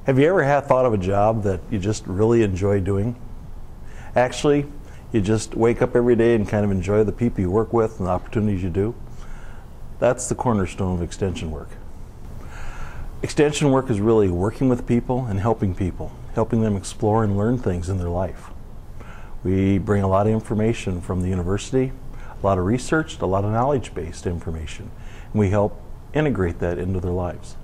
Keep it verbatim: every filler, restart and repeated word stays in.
Have you ever had thought of a job that you just really enjoy doing? Actually, you just wake up every day and kind of enjoy the people you work with and the opportunities you do? That's the cornerstone of extension work. Extension work is really working with people and helping people, helping them explore and learn things in their life. We bring a lot of information from the university, a lot of research, a lot of knowledge-based information, and we help integrate that into their lives.